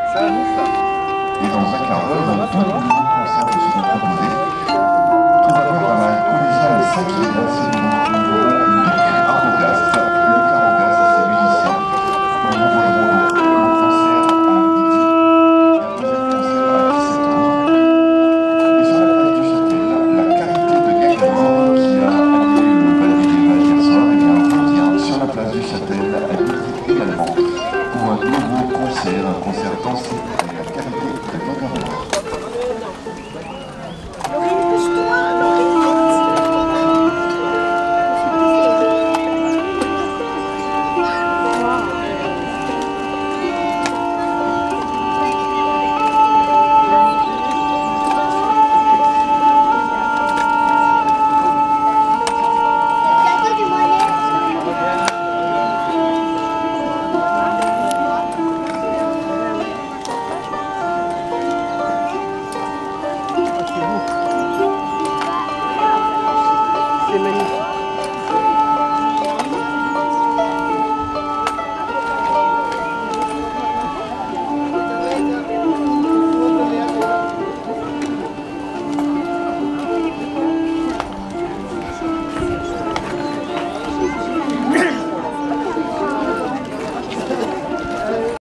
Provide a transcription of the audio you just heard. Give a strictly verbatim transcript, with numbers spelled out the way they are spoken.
Et dans un quart d'heure, deux nouveaux concerts vous seront proposés. Tout d'abord à la collégiale Saint-Pierre, nous verrons Luc Arbogast. Luc Arbogast et ses musiciens. Nous verrons le concert à midi et un deuxième concert à dix-sept heures. Et sur la place du Châtel, la Carité de Gaillard qui a animé le bal médiéval hier soir, et bien revient sur la place du Châtel à midi également pour un nouveau concert, un concert dansé avec la Carité de Gaillard. C'est magnifique.